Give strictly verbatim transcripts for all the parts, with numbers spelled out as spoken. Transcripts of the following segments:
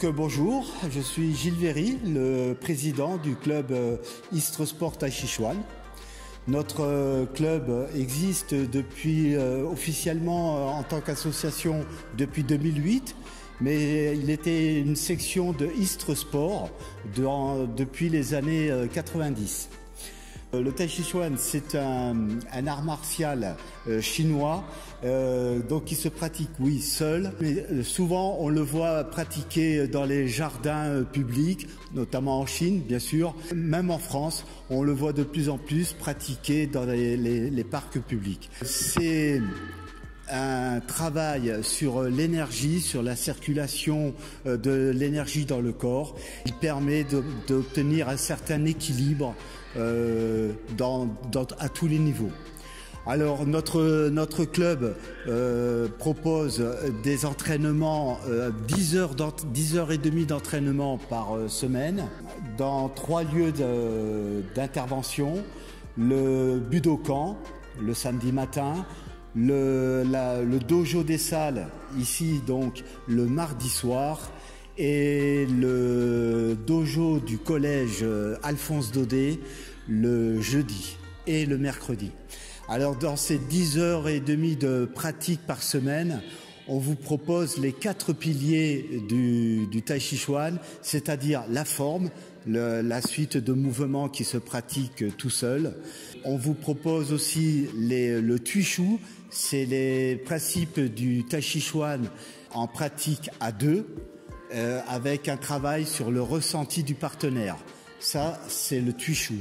Donc euh, bonjour, je suis Gilles Véry, le président du club euh, Istres Sport Tai Chi Chuan. Notre euh, club existe depuis euh, officiellement euh, en tant qu'association depuis deux mille huit, mais il était une section de Istres Sport de, en, depuis les années euh, quatre-vingt-dix. Le Tai Chi Chuan, c'est un, un art martial euh, chinois, euh, donc qui se pratique, oui, seul, mais euh, souvent on le voit pratiquer dans les jardins euh, publics, notamment en Chine, bien sûr. Même en France, on le voit de plus en plus pratiquer dans les, les, les parcs publics. C'est un travail sur l'énergie, sur la circulation de l'énergie dans le corps. Il permet d'obtenir un certain équilibre euh, dans, dans, à tous les niveaux. Alors notre, notre club euh, propose des entraînements, euh, dix heures, dix heures et demie d'entraînement par euh, semaine dans trois lieux d'intervention. Le Budokan, le samedi matin, Le, la, le dojo des salles, ici donc le mardi soir, et le dojo du collège Alphonse Daudet le jeudi et le mercredi. Alors dans ces dix heures et demie de pratique par semaine, on vous propose les quatre piliers du, du Tai Chi Chuan, c'est-à-dire la forme, le, la suite de mouvements qui se pratiquent tout seul. On vous propose aussi les, le Tuishu, c'est les principes du Tai Chi Chuan en pratique à deux, euh, avec un travail sur le ressenti du partenaire. Ça, c'est le Tuishu.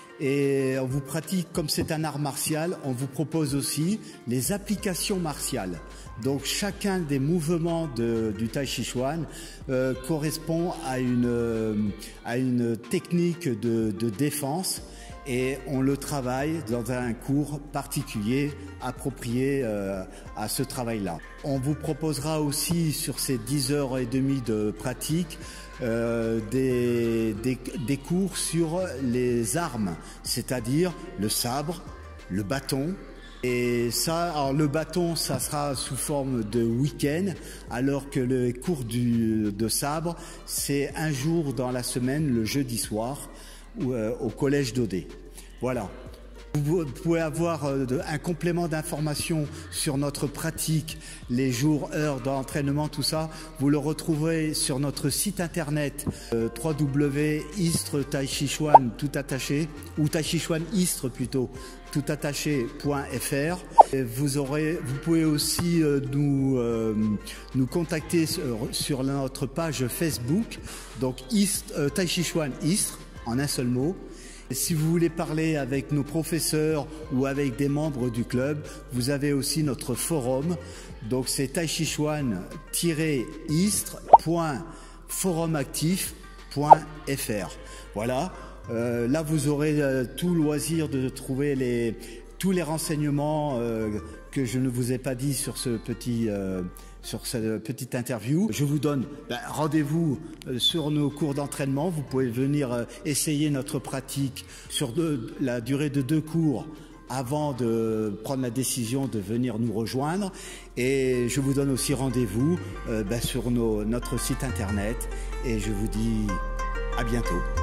Et on vous pratique, comme c'est un art martial, on vous propose aussi les applications martiales. Donc chacun des mouvements de, du Tai Chi Chuan euh, correspond à une, euh, à une technique de, de défense, et on le travaille dans un cours particulier approprié euh, à ce travail-là. On vous proposera aussi sur ces dix heures et demie de pratique euh, des, des, des cours sur les armes, c'est-à-dire le sabre, le bâton. Et ça, alors le bâton, ça sera sous forme de week-end, alors que le cours du, de sabre, c'est un jour dans la semaine, le jeudi soir, ou, euh, au collège Daudet. Voilà. Vous pouvez avoir euh, un complément d'information sur notre pratique, les jours, heures d'entraînement, tout ça. Vous le retrouverez sur notre site internet euh, w w w point istres tai chi chuan tout attaché, ou Tai Chi Chuan Istres plutôt, tout attaché point f r. Et vous aurez, vous pouvez aussi euh, nous euh, nous contacter sur, sur notre page Facebook, donc Istres, euh, Tai Chi Chuan Istres en un seul mot. Si vous voulez parler avec nos professeurs ou avec des membres du club, vous avez aussi notre forum. Donc c'est tai chi chuan tiret istres point forumactif point f r. Voilà. Euh, là, vous aurez euh, tout loisir de trouver les, tous les renseignements euh, que je ne vous ai pas dit sur ce petit, euh, sur cette petite interview. Je vous donne ben, rendez-vous euh, sur nos cours d'entraînement. Vous pouvez venir euh, essayer notre pratique sur deux, la durée de deux cours avant de prendre la décision de venir nous rejoindre. Et je vous donne aussi rendez-vous euh, ben, sur nos, notre site internet. Et je vous dis à bientôt.